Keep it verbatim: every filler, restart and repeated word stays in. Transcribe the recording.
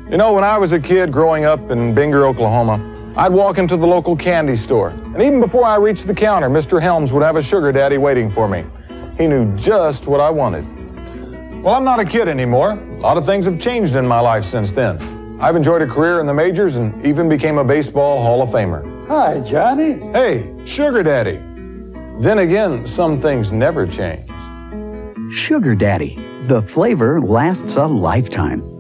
You know, when I was a kid growing up in Binger, Oklahoma, I'd walk into the local candy store. And even before I reached the counter, Mister Helms would have a sugar daddy waiting for me. He knew just what I wanted. Well, I'm not a kid anymore. A lot of things have changed in my life since then. I've enjoyed a career in the majors and even became a baseball Hall of Famer. Hi, Johnny. Hey, sugar daddy. Then again, some things never change. Sugar Daddy. The flavor lasts a lifetime.